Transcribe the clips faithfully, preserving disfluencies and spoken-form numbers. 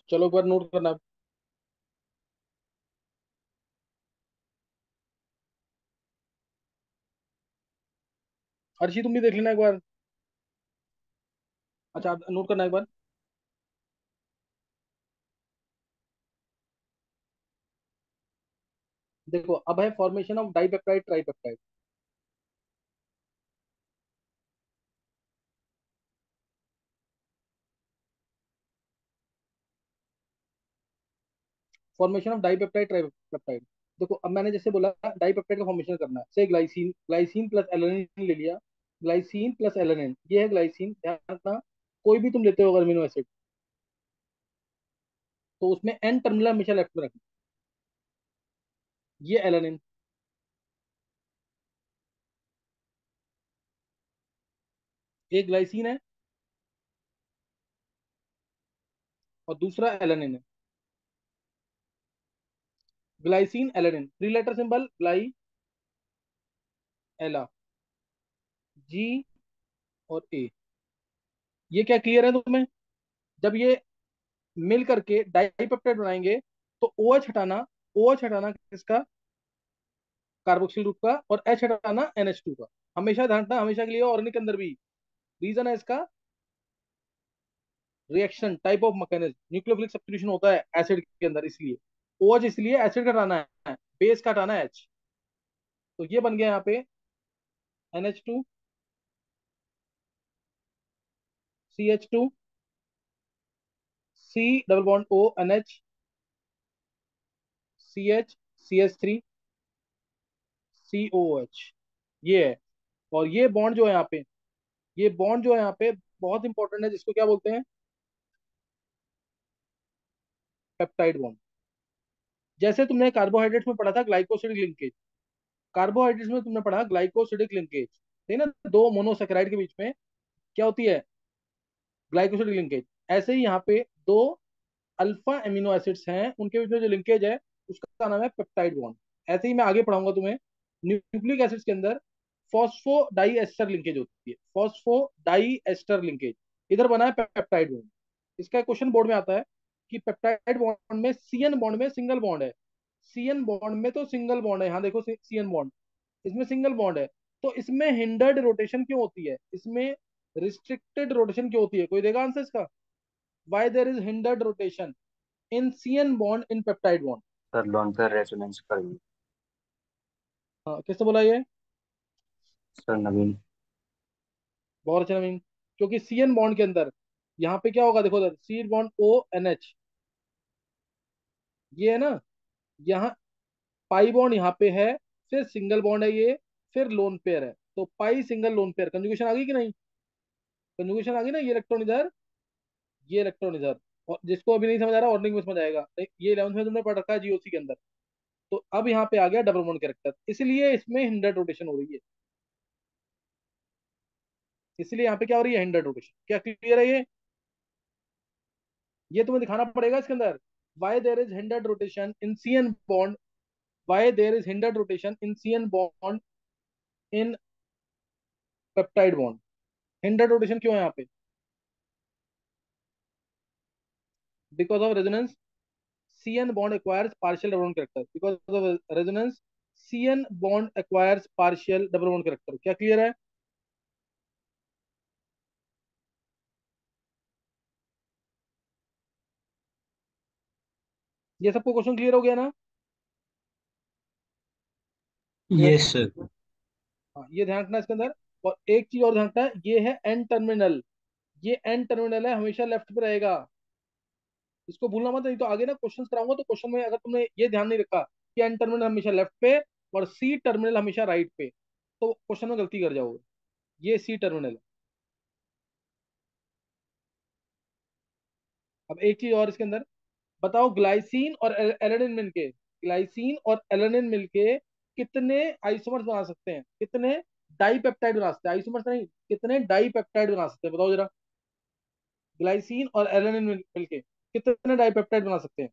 चलो एक बार नोट करना। अर्शी तुम भी देख लेना एक बार। अच्छा नोट करना एक बार। देखो अब है formation of dipeptide tripeptide. Formation of dipeptide tripeptide. देखो अब मैंने जैसे बोला डाइपेप्टाइड का फॉर्मेशन करना है, से ग्लाइसिन ग्लाइसिन प्लस एलानिन ले लिया। ग्लाइसिन प्लस एलानिन, ये है ग्लाइसिन, ध्यान रखना। कोई भी तुम लेते हो अमीनो एसिड, तो उसमें एन टर्मिनल हमेशा लेफ्ट में रखना। ये एलानिन। एक ग्लाइसिन है और दूसरा एलानिन है। Glycine alanine, three letter symbol gly, ala, जी और ए। ये क्या क्लियर है तुम्हें? जब ये मिल करके डाइपेप्टाइड बनाएंगे तो ओ एच हटाना, ओ एच हटाना किसका? कार्बोक्सिल ग्रुप का, और एच हटाना एन एच टू का। हमेशा ध्यान रखना, हमेशा के लिए, ऑर्गेनिक के अंदर भी। रीजन है इसका reaction type of mechanism, nucleophilic substitution होता है एसिड के अंदर, इसलिए ओ एच, इसलिए एसिड का हटाना है, बेस का हटाना है एच। तो ये बन गया यहाँ पे N H two, C H two, C double bond O N H, C H, C H three, C O H. ये है। और ये बॉन्ड जो है यहाँ पे, ये बॉन्ड जो है यहाँ पे बहुत इंपॉर्टेंट है, जिसको क्या बोलते हैं? Peptide bond. जैसे तुमने कार्बोहाइड्रेट्स में पढ़ा था ग्लाइकोसिडिक लिंकेज, कार्बोहाइड्रेट्स में तुमने पढ़ा ग्लाइकोसिडिक लिंकेज, ठीक है ना, दो मोनोसेकेराइड के बीच में क्या होती है? Glycosidic linkage. ऐसे ही यहाँ पे दो अल्फा एमिनो एसिड्स हैं, उनके बीच में जो लिंकेज है उसका नाम है पेप्टाइड बॉन्ड। ऐसे ही मैं आगे पढ़ाऊंगा तुम्हें, न्यूक्लिक एसिड्स के अंदर फॉस्फो डाई एस्टर लिंकेज होती है, फॉस्फो डाई एस्टर लिंकेज। इधर बना है पेप्टाइड बॉन्ड। इसका क्वेश्चन बोर्ड में आता है कि पेप्टाइड बॉन्ड में सी एन बॉन्ड में सिंगल बॉन्ड है, सी एन बॉन्ड में तो सिंगल बॉन्ड है, यहाँ देखो सी एन बॉन्ड, इसमें सिंगल बॉन्ड है, तो इसमें हिंडर्ड रोटेशन क्यों होती है, इसमें रिस्ट्रिक्टेड रोटेशन क्यों होती है? कोई देगा आंसर इसका? Why there is hindered rotation in C N bond in peptide bond? Sir lone पे रेजोनेंस कर। हाँ किसने बोला ये? सर नवीन। बहुत अच्छा नवीन। क्योंकि सी एन बॉन्ड के अंदर यहाँ पे क्या होगा, देखो उधर C bond O N H, ये है ना, यहाँ पाई बॉन्ड यहाँ पे है, फिर सिंगल बॉन्ड है ये, फिर लोन पेयर है, तो pi single lone pair, conjugation आ गई कि नहीं? कंजुगेशन आ गई ना, ये इलेक्ट्रॉन इधर, ये इलेक्ट्रॉन इधर। और जिसको अभी नहीं समझ आ रहा ऑर्निंग में समझ आएगा, ये इलेवंथ में तुमने पढ़ रखा है जी ओ सी के अंदर। तो अब यहाँ पे आ गया डबल बॉन्ड कैरेक्टर, इसलिए इसमें हिंडर्ड रोटेशन हो रही है, इसलिए यहाँ पे क्या हो रही है? Hindered rotation. क्या क्लियर है ये? ये तुम्हें दिखाना पड़ेगा इसके अंदर, why there is hindered rotation in C N bond, why there is hindered rotation in C N bond in peptide bond। hindered rotation क्यों है यहाँ पे? because of resonance C N bond acquires partial double bond character, because of resonance C N bond acquires partial double bond character। क्या clear है? ये सबको question clear हो गया ना? Yes sir. हाँ ये ध्यान रखना इसके अंदर। और एक चीज और ध्यान रखना है, ये है एन टर्मिनल, ये एन टर्मिनल है, हमेशा लेफ्ट पे रहेगा। इसको भूलना मत, नहीं तो आगे ना क्वेश्चंस कराऊंगा तो क्वेश्चन में अगर तुमने ये ध्यान नहीं रखा कि एन टर्मिनल हमेशा लेफ्ट पे और सी टर्मिनल हमेशा राइट पे, तो क्वेश्चन में गलती कर जाओगे। ये सी टर्मिनल है। अब एक चीज और इसके अंदर, बताओ ग्लाइसिन और एलेनिन मिलके, ग्लाइसिन और एलेनिन मिलके कितने आइसोमर्स बना सकते हैं, कितने डाई पेप्टाइड बना सकते हैं? आइसोमर्स नहीं, कितने डाई पेप्टाइड बना सकते हैं बताओ जरा। ग्लाइसिन और एलेनिन मिलके कितने डाई पेप्टाइड बना सकते हैं?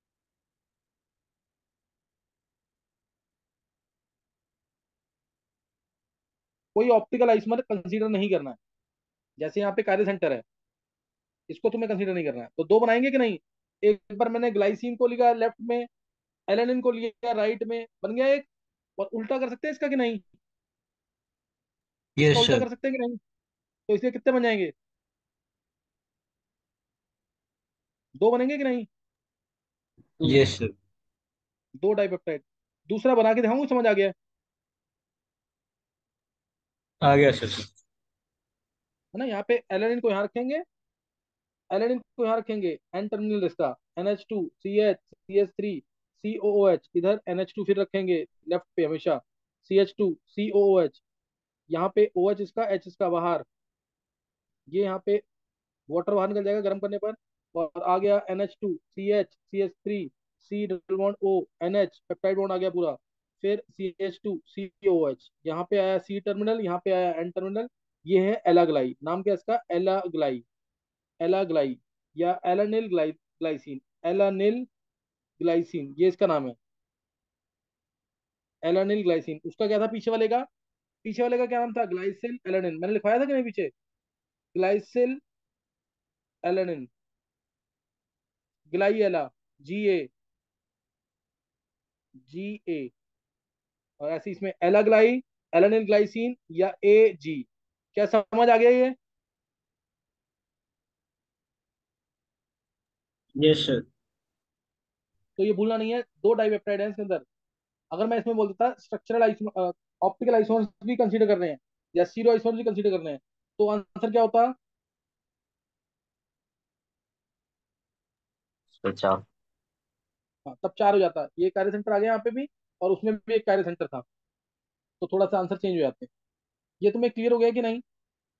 कोई ऑप्टिकल आइसोमर कंसीडर नहीं करना है, जैसे यहाँ पे कार्य सेंटर है, इसको तुम्हें कंसीडर नहीं करना है, तो दो बनाएंगे कि नहीं? एक बार मैंने ग्लाइसिन को लिया लेफ्ट में, एलेनिन को लिया राइट में, बन गया एक। और उल्टा कर सकते हैं इसका कि नहीं? इसका यस उल्टा सर। कर सकते हैं कि नहीं? तो इसके कितने बन जाएंगे? दो बनेंगे कि नहीं? Yes sir. दो डाइपेप्टाइड। दूसरा बना के दिखाऊंगा, समझ आ गया है आ गया सर। ना? यहाँ पे एलेनिन को यहाँ रखेंगे, एलेनिन को यहाँ रखेंगे, एन टर्मिनल इसका, N H two C H C H three C O O H, इधर एन एच टू फिर रखेंगे लेफ्ट पे हमेशा, C H two C O O H, यहाँ पे ओ एच इसका, एच इसका बाहर, ये यहाँ पे वाटर बाहर निकल जाएगा गर्म करने पर। और आ गया N H two C H C H three C double bond O N H, peptide bond आ गया पूरा। फिर C H two C O H, यहाँ पे आया सी टर्मिनल, यहाँ पे आया एन टर्मिनल। ये है एलाग्लाई, नाम क्या है इसका? एलाग्लाई। एलाग्लाई या एलानिल ग्लाई ग्लाइसिन, एलानिल ग्लाइसिन ये इसका नाम है। Alanyl glycine. उसका क्या था पीछे वाले का? पीछे वाले का क्या नाम था? Glycyl alanine. मैंने लिखवाया था कि नहीं पीछे? Glycyl alanine, gly ala, G A, G A. और ऐसे इसमें एलाग्लाई, एलानिल ग्लाइसिन या ए जी। क्या समझ आ गया ये? Yes sir. तो ये भूलना नहीं है, दो डाइपेप्टाइड है इसके अंदर। अगर मैं इसमें बोल देता स्ट्रक्चरल आइसो, ऑप्टिकल आइसोमर्स भी कंसीडर कर रहे हैं या सीरो आइसोमर्स भी कंसीडर कर रहे हैं, तो आंसर क्या होता? सर चार। हाँ, तब चार हो जाता। ये कार्य सेंटर आ गया यहाँ पे भी, और उसमें भी एक कार्य सेंटर था, तो थोड़ा सा आंसर चेंज हो जाते हैं। ये तुम्हें क्लियर हो गया कि नहीं?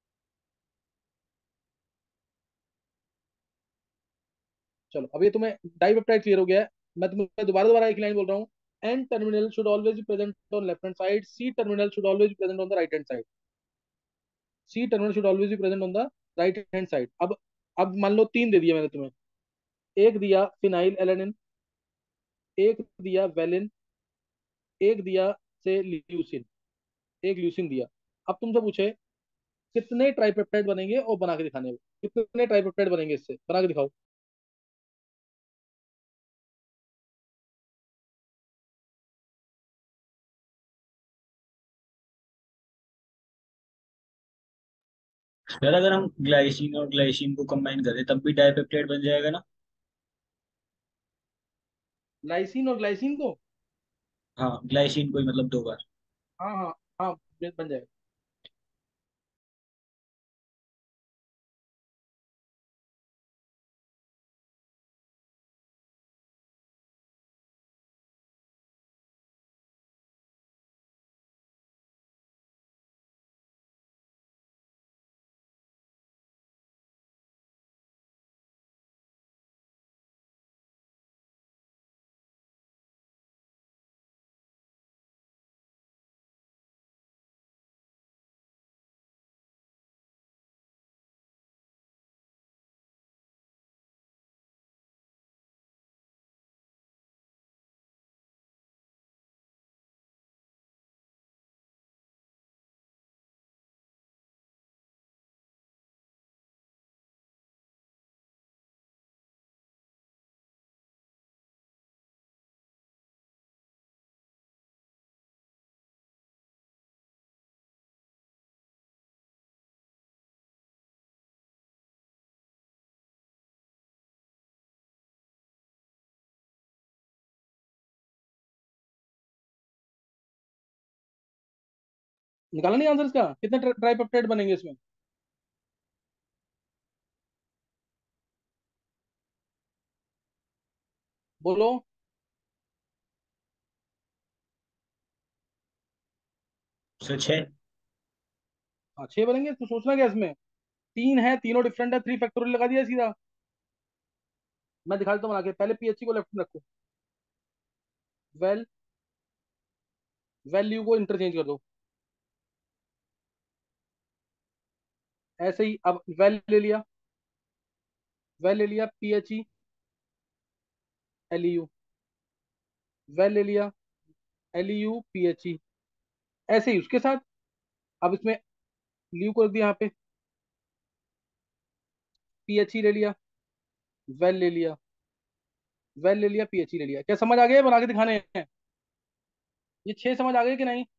चलो, अब ये तुम्हें डाइपेप्टाइड क्लियर हो गया है। मैं तुम्हें दोबारा दोबारा एक लाइन बोल रहा हूँ। N terminal should always be present on left hand side, C terminal should always be present on the right hand side. C terminal should always be present on the right hand side. अब अब मान लो तीन दे दिया मैंने तुम्हें। एक दिया phenyl alanine, एक दिया वेलिन, एक दिया से ल्यूसिन, एक ल्यूसिन दिया। अब तुमसे पूछे कितने ट्राइपेप्टाइड बनेंगे और बना के दिखाने हैं। कितने ट्राइपेप्टाइड बनेंगे इससे, बना के दिखाओ। सर अगर हम ग्लाइसिन और ग्लाइसिन को कंबाइन करें तब भी डाइपेप्टाइड बन जाएगा ना? लाइसिन और ग्लाइसिन को? हाँ, ग्लाइसिन को ही मतलब दो बार। हाँ हाँ हाँ, बन जाएगा। निकाला नहीं आंसर इसका? कितने ट्राइपेप्टाइड बनेंगे इसमें? बोलो। सर छः। हाँ, छह बनेंगे। तो सोचना क्या इसमें, तीन है, तीनों डिफरेंट है, थ्री फैक्टोरियल लगा दिया सीधा। मैं दिखा देता हूँ बना के। पहले पीएचई को लेफ्ट में रखो, वेल, वैल्यू को इंटरचेंज कर दो, ऐसे ही। अब वेल ले लिया, वेल ले लिया, पीएचई एलयू, वेल ले लिया, एलयू पीएचई, ऐसे ही उसके साथ। अब इसमें ल्यू को रख दिया यहाँ पे, पीएचई ले लिया, वेल ले लिया, वेल ले लिया, पीएचई ले लिया। क्या समझ आ गया? बना के दिखाने हैं। ये छह समझ आ गए कि नहीं?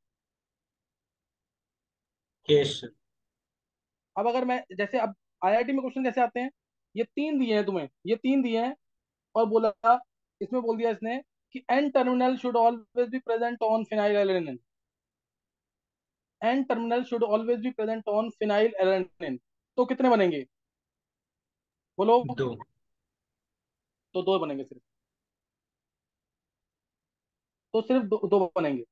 Yes sir. अब अगर मैं जैसे, अब आईआईटी में क्वेश्चन कैसे आते हैं? ये तीन दिए हैं तुम्हें, ये तीन दिए हैं, और बोला, इसमें बोल दिया इसने कि N terminal should always be present on phenylalanine. N terminal should always be present on phenylalanine. तो कितने बनेंगे? बोलो। दो। तो दो बनेंगे सिर्फ। तो सिर्फ दो, दो बनेंगे।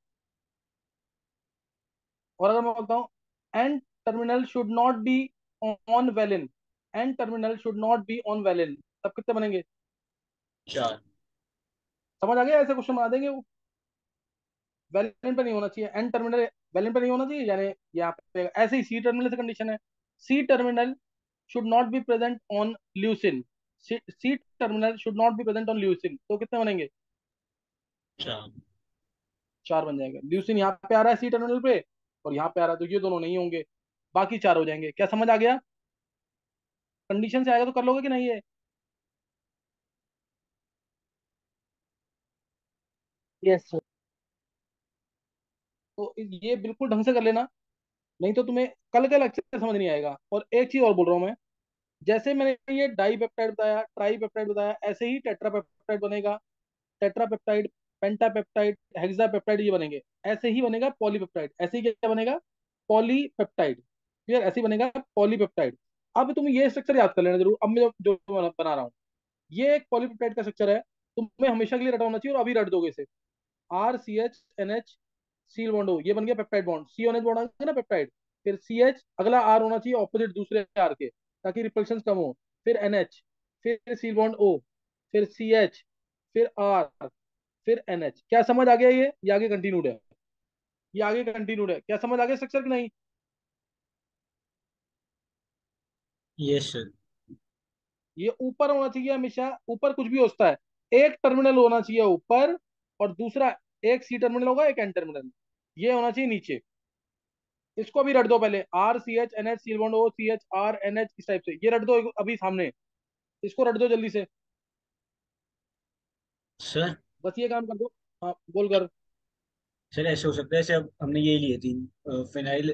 और अगर मैं बोलता हूँ N terminal should not be on valine, N terminal should not be on valine, तब कितने बनेंगे? चार। समझ आ गया? ऐसे क्वेश्चन बना देंगे वो। वैलेंट पे नहीं होना चाहिए एन टर्मिनल, वैलेंट पे नहीं होना चाहिए, यानी यहाँ पे ऐसे ही सी टर्मिनल से कंडीशन है। C terminal should not be present on leucine, C terminal should not be present on leucine, तो कितने बनेंगे? चार। चार बन जाएंगे। ल्यूसिन यहाँ पे आ रहा है सी टर्मिनल पे, और यहाँ पे आ रहा है, तो ये दोनों नहीं होंगे, बाकी चार हो जाएंगे। क्या समझ आ गया? कंडीशन से आएगा तो कर लोगे कि नहीं ये? Yes sir. तो ये बिल्कुल ढंग से कर लेना, नहीं तो तुम्हें कल का लेक्चर समझ नहीं आएगा। और एक चीज और बोल रहा हूँ मैं, जैसे मैंने ये डाई पेप्टाइड बताया, ट्राई पेप्टाइड बताया, ऐसे ही टेट्रा पेप्टाइड बनेगा। Tetrapeptide, pentapeptide, hexapeptide, ये बनेंगे। ऐसे ही बनेगा पॉलीपेप्टाइड, ऐसे ही क्या बनेगा? पॉलीपेप्टाइड। क्लियर? ऐसे ही बनेगा पॉलीपेप्टाइड। अब तुम ये स्ट्रक्चर याद कर लेना जरूर, अब मैं जो, जो बना बना रहा हूँ। ये एक पॉलीपेप्टाइड का स्ट्रक्चर है, तुम्हें हमेशा के लिए रटा होना चाहिए, और अभी रट दोगे इसे। R C H N H, सील बॉन्ड हो, ये बन गया peptide bond. C O N H bond आ गया ना पेप्टाइड। फिर सी एच, अगला आर होना चाहिए ऑपोजिट दूसरे आर के, ताकि रिपल्शन कम हो। फिर एन एच, फिर सील बॉन्ड ओ, फिर सी एच, फिर आर, फिर एन एच। क्या समझ आ गया? ये ये आगे कंटिन्यूड है, ये आगे कंटिन्यूड है। क्या समझ आ गया स्ट्रक्चर की नहीं? Yes sir. ये ऊपर होना चाहिए हमेशा, ऊपर कुछ भी हो सकता है। एक टर्मिनल होना चाहिए ऊपर, और दूसरा, एक सी टर्मिनल होगा, एक एन टर्मिनल, ये होना चाहिए नीचे। इसको भी रट दो पहले, R C H N H, C bond O, C H R N H, इस टाइप से ये रट दो अभी सामने। इसको रट दो जल्दी से। सर। बस ये काम कर दो। हाँ बोल कर। सर ऐसे हो सकता है, जैसे अब हमने ये लिए तीन, फिनाइल,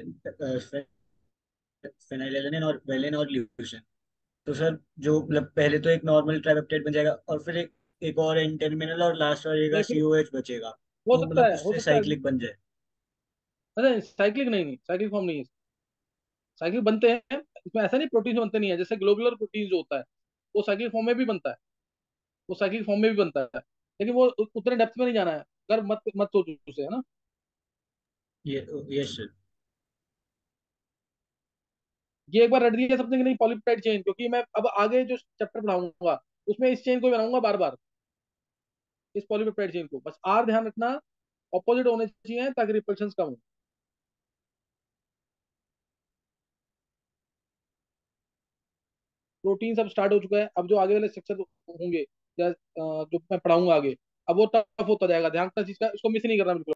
फिनाइल एलेनिन और वेलिन और ल्यूसिन। तो सर जो मतलब पहले तो एक नॉर्मल ट्राइपेप्टाइड बन जाएगा, और फिर एक एक और एन टर्मिनल, और लास्ट रहेगा नहीं, फिर सीओएच बचेगा, हो तो सकता मतलब है, हो उससे सकता है। साइक्लिक बन जाए। अरे साइक्लिक नहीं, नहीं साइक्लिक फॉर्म नहीं है। साइक्लिक बनते हैं इसमें, ऐसा नहीं प्रोटीन से बनते नहीं है। जैसे ग्लोबुलर प्रोटीन जो होता है, वो साइक्लिक फॉर्म में भी बनता है, वो साइक्लिक फॉर्म में भी बनता है, लेकिन वो उ- उतने डेप्थ में नहीं जाना है। कर मत मत सोचो उसे, है ना। ये यस सर। ये एक बार रट दिया सबने कि नहीं, पॉलीपेप्टाइड चेन, क्योंकि मैं अब आगे जो चैप्टर पढ़ाऊंगा उसमें इस चेन को बनाऊंगा बार बार, इस पॉलीपेप्टाइड चेन को। बस आर ध्यान रखना, ऑपोजिट होने चाहिए ताकि रिपल्शन कम हो। प्रोटीन सब स्टार्ट हो चुका है, अब जो आगे वाले स्ट्रक्चर होंगे, या अ, जो मैं पढ़ाऊंगा आगे, अब वो टफ होता जाएगा। ध्यान रखना चीज का, इसको मिस नहीं करना बिल्कुल।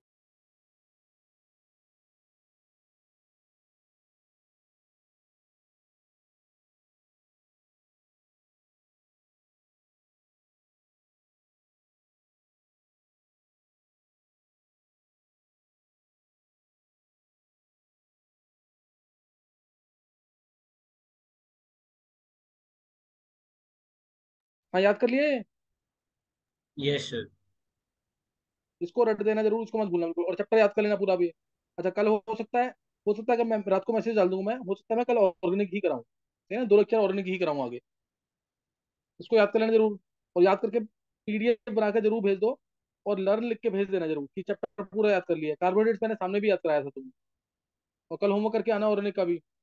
हाँ याद कर लिए। Yes sir. इसको रट देना जरूर, इसको मत भूलना बिल्कुल, और चैप्टर याद कर लेना पूरा भी। अच्छा, कल हो हो सकता है, हो सकता है कि मैं रात को मैसेज डाल दूंगा, मैं हो सकता है मैं कल ऑर्गेनिक ही कराऊं, ठीक है ना, दो लेक्चर ऑर्गेनिक ही कराऊं आगे। इसको याद कर लेना जरूर, और याद करके पीडीएफ बना के जरूर भेज दो, और लर्न लिख के भेज देना जरूर कि चैप्टर पूरा याद कर लिया। कार्बोहाइड्रेट्स मैंने सामने भी याद कराया था तुम्हें, और कल होमवर्क करके आना ऑर्गेनिक का भी।